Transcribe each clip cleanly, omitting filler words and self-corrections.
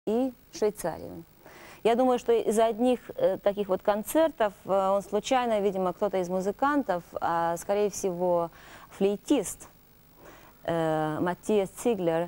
и Швейцарию. Я думаю, что из одних таких вот концертов он случайно, видимо, кто-то из музыкантов, скорее всего, флейтист Маттиас Циглер,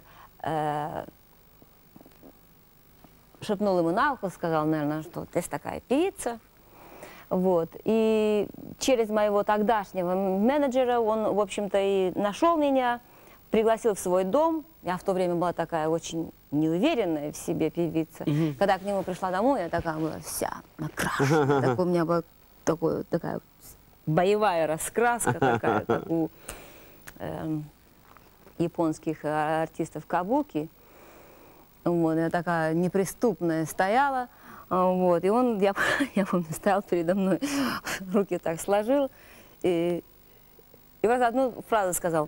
шепнул ему на ухо, сказал, наверное, что вот есть такая певица. Вот. И через моего тогдашнего менеджера он, в общем-то, и нашел меня, пригласил в свой дом. Я в то время была такая очень неуверенная в себе певица. Когда к нему пришла домой, я такая была вся накрашена. У меня была такая боевая раскраска, такая, как у японских артистов кабуки. Вот, я такая неприступная стояла. Вот, и он, я помню, стоял передо мной, руки так сложил, и просто одну фразу сказал: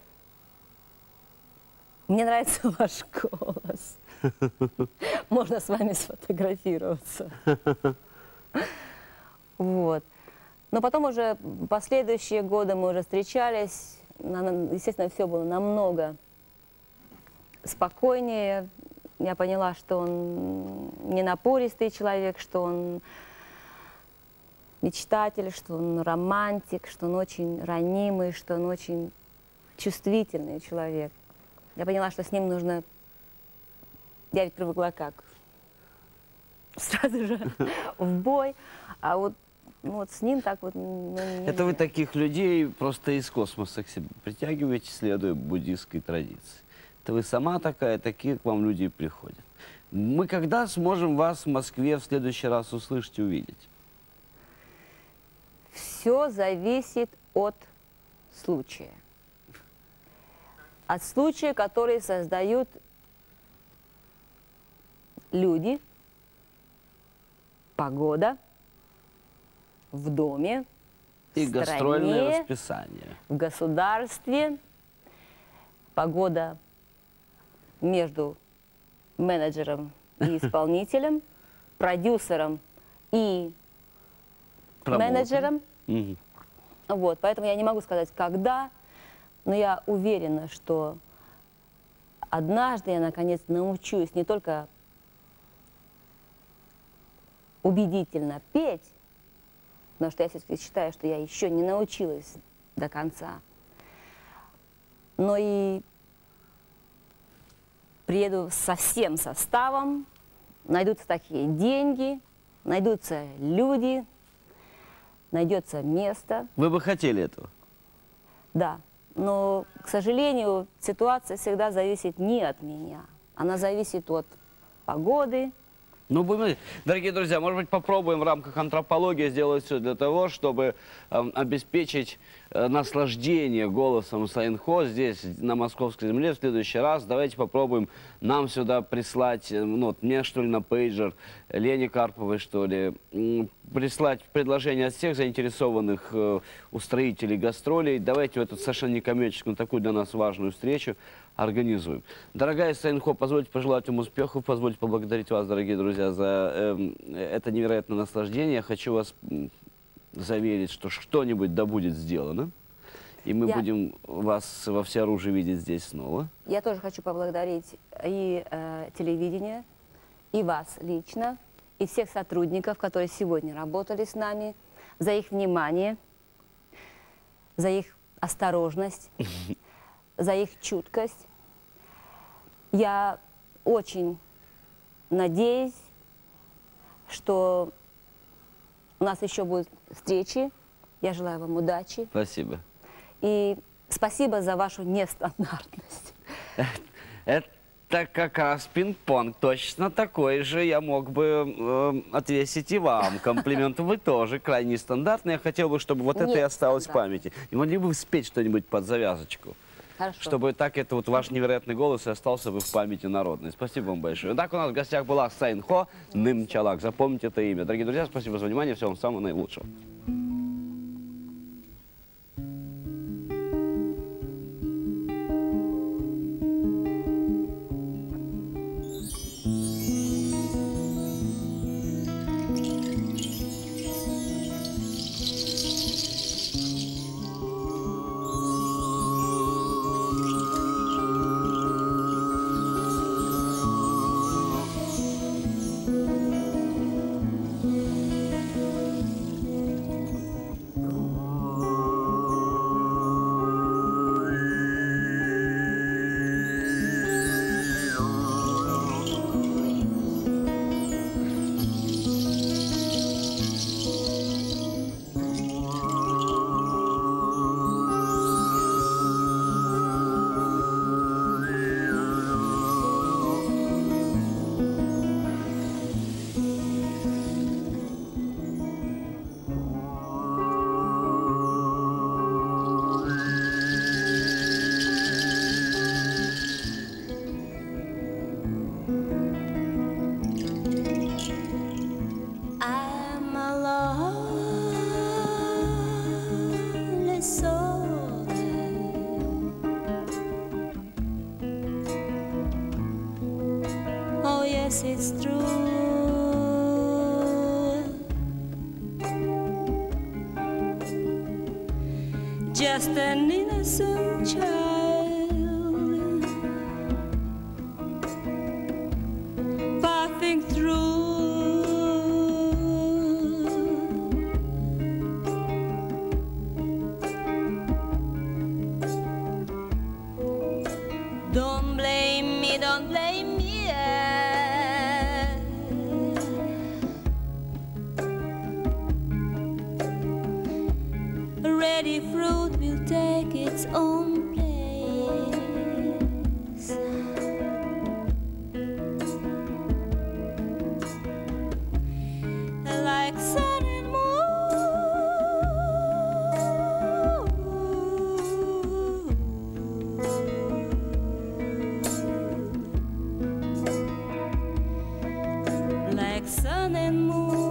«Мне нравится ваш голос. Можно с вами сфотографироваться». Вот. Но потом уже последующие годы мы уже встречались. Естественно, все было намного спокойнее. Я поняла, что он не напористый человек, что он мечтатель, что он романтик, что он очень ранимый, что он очень чувствительный человек. Я поняла, что с ним нужно... Я ведь привыкла как? Сразу же в бой. А вот с ним так вот... Это вы таких людей просто из космоса к себе притягиваете, следуя буддистской традиции. Это вы сама такая, такие к вам люди приходят. Мы когда сможем вас в Москве в следующий раз услышать и увидеть? Все зависит от случая. От случая, который создают люди, погода, в доме, и в гастрольное стране, расписание. В государстве, погода между менеджером и исполнителем, продюсером и менеджером. Вот, поэтому я не могу сказать, когда, но я уверена, что однажды я наконец научусь не только убедительно петь, потому что я все-таки считаю, что я еще не научилась до конца, но и приеду со всем составом, найдутся такие деньги, найдутся люди, найдется место. Вы бы хотели этого? Да, но, к сожалению, ситуация всегда зависит не от меня. Она зависит от погоды. Ну, дорогие друзья, может быть, попробуем в рамках антропологии сделать все для того, чтобы обеспечить наслаждение голосом Сайнхо здесь, на московской земле, в следующий раз. Давайте попробуем нам сюда прислать, ну, вот мне, что ли, на пейджер, Лене Карповой, что ли, прислать предложение от всех заинтересованных устроителей гастролей. Давайте в эту совершенно некоммерческую, такую для нас важную встречу организуем. Дорогая Сайнхо, позвольте пожелать вам успехов, позвольте поблагодарить вас, дорогие друзья, за это невероятное наслаждение. Я хочу вас заверить, что что-нибудь да будет сделано, и мы будем вас во всеоружии видеть здесь снова. Я тоже хочу поблагодарить и телевидение, и вас лично, и всех сотрудников, которые сегодня работали с нами, за их внимание, за их осторожность, за их чуткость. Я очень надеюсь, что у нас еще будут встречи. Я желаю вам удачи. Спасибо. И спасибо за вашу нестандартность. Это как раз пинг-понг. Точно такой же я мог бы отвесить и вам комплимент. Вы тоже крайне нестандартный. Я хотел бы, чтобы вот это и осталось в памяти. Не могли бы вы спеть что-нибудь под завязочку? Хорошо. Чтобы так это вот ваш невероятный голос и остался бы в памяти народной. Спасибо вам большое. Так, у нас в гостях была Сайнхо Нымчалак. Запомните это имя. Дорогие друзья, спасибо за внимание. Всего вам самого наилучшего. yes, it's true. Just an innocent child passing through. Don't blame me, don't blame me. Ready fruit will take its own place. Like sun and moon. Like sun and moon.